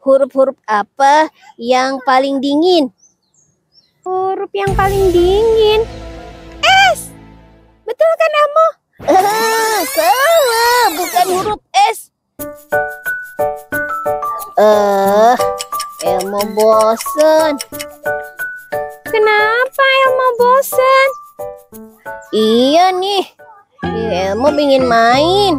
huruf-huruf apa yang paling dingin? Huruf yang paling dingin. S. Betul kan, Elmo? Salah, bukan huruf S. Elmo bosen. Kenapa Elmo bosan? Iya nih, Elmo pengen main.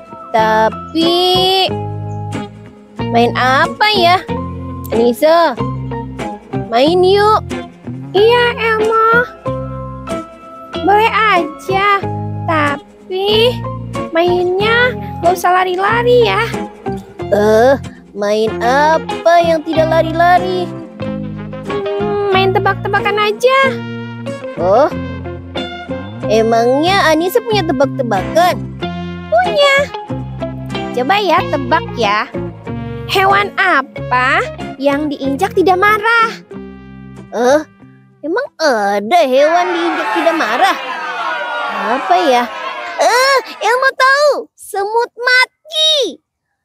Tapi main apa ya? Anissa, main yuk. Iya, Elmo. Boleh aja. Tapi mainnya gak usah lari-lari ya. Main apa yang tidak lari-lari? Main tebak-tebakan aja. Oh, emangnya Anissa punya tebak-tebakan? Punya. Coba ya tebak ya. Hewan apa yang diinjak tidak marah? Emang ada hewan diinjak tidak marah? Apa ya? Elmo tahu. Semut mati.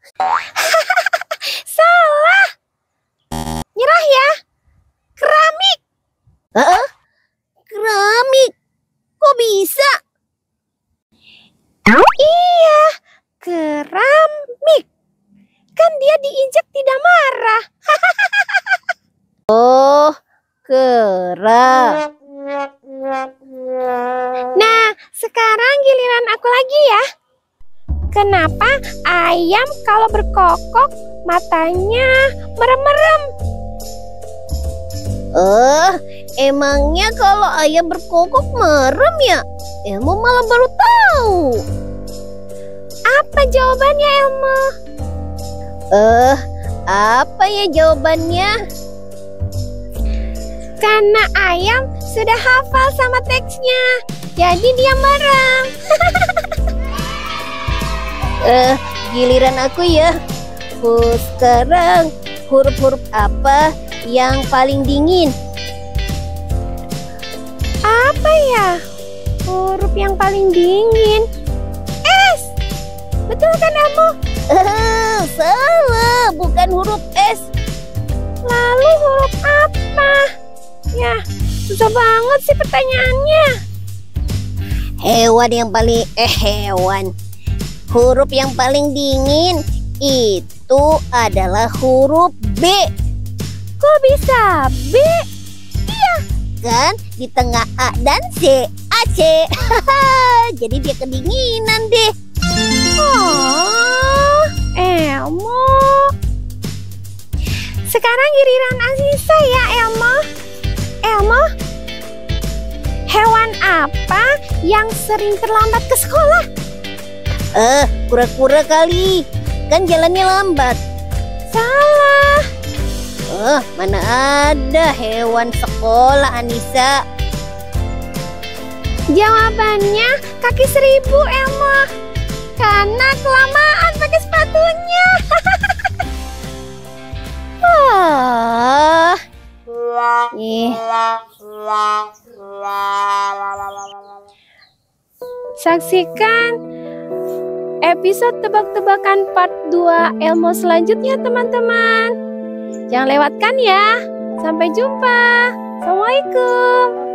Salah. Nyerah ya. Keramik. Keramik. Kok bisa? Iya, keramik. Kan dia diinjak tidak marah. Oh, kera. Nah, sekarang giliran aku lagi ya. Kenapa ayam kalau berkokok matanya merem-merem? Emangnya kalau ayam berkokok merem ya? Elmo malah baru tahu. Apa jawabannya, Elmo? Apa ya jawabannya? Karena ayam sudah hafal sama teksnya, jadi dia merem. Giliran aku ya. Sekarang huruf-huruf apa yang paling dingin? Apa ya? Huruf yang paling dingin. S. Betul kan, Elmo? Salah, bukan huruf S. Lalu huruf apa? Ya, susah banget sih pertanyaannya. Huruf yang paling dingin itu adalah huruf B. Kok bisa B? Iya, kan di tengah A dan C, AC. Jadi dia kedinginan deh. Oh, Elmo. Sekarang giliran Anissa ya, Elmo. Elmo, hewan apa yang sering terlambat ke sekolah? Kura-kura kali. Kan jalannya lambat. Salah. Mana ada hewan sekolah, Anissa. Jawabannya kaki 1000, Elmo. Karena kelamaan pakai sepatunya. Saksikan episode tebak-tebakan part 2 Elmo selanjutnya, teman-teman. Jangan lewatkan ya. Sampai jumpa. Assalamualaikum.